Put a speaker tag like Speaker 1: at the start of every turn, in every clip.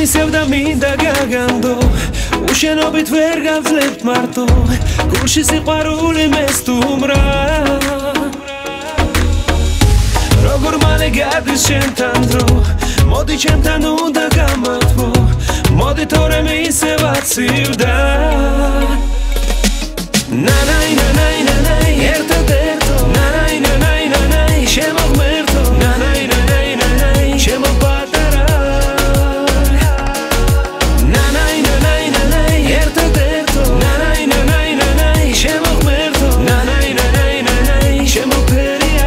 Speaker 1: მისევდა მინდა გაგანდო უშენობით ვერ გავძლებთ მარტო გულში სიყვარული მესტუმრა როგორ მალე გადის შენთან დრო მოდი ჩემთან უნდა გამართვო მოდი თორე მისევ აცივდა ნანაი ნანაი ნანაი ერთად ერთო ნანაი ნანაი ნანაი შემოღმერთო ნანაი ნანაი ნანაი შემოპატარა ნანაი ნანაი ნანაი ერთად ერთო ნანაი ნანაი ნანაი შემოღმერთო ნანაი ნანაი ნანაი შემოფერია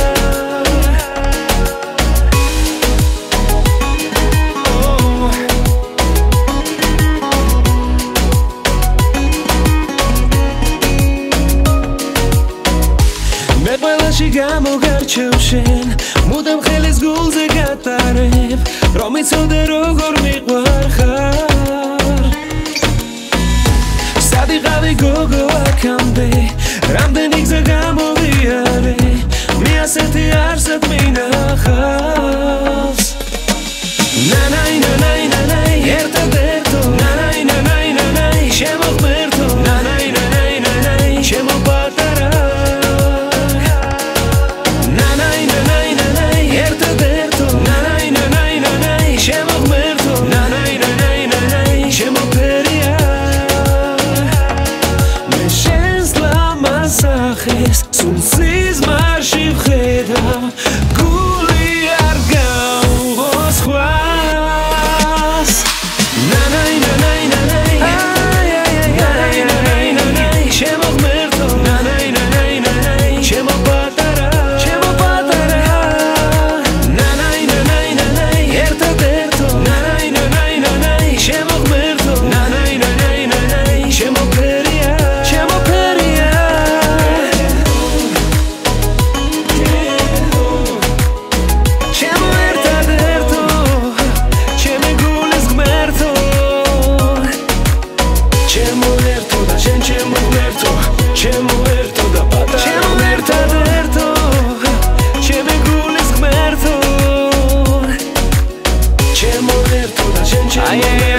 Speaker 1: მე ყველაში გამოგარჩევ შენ მუდამ ხელის გულზე გატარებ რომ იცოდე როგორ მიყვარხარ სად იყავი გოგო აქამდე რამდენი გზა გამოვიარე მე ასეთი არსად მინახავს ნანაი ნანაი ნანაი ერთად ერთო ნანაი ნანაი ნანაი შემოღმერთო ნანაი ნანაი ნანაი შემოპატარა შემოღმერთო ნანაი ნანაი ნანაი შემოფერია მე შენს ლამაზახეს სულ სიზმარში ვხედავ გული არ გავუღოს ხვას ნანაი ნანაი ნანაი ნანაი ნანაი ნანაი შემოღმერთო ნანაი ნანაი ნანაი შემოპატარა ნანაი ნანაი ნანაი ერთად შემოღმერთო ნანაი ნანაი ნანაი შემოფერია შემოფერია შემოერთად ერთო ჩემი გულის ღმერთო შემოერთო და შენ შემოღმერთო შემოერთო და პატარა შემოერთად ერთო ჩემი გულის ღმერთო შემოერთო და შენ შემოღმერთო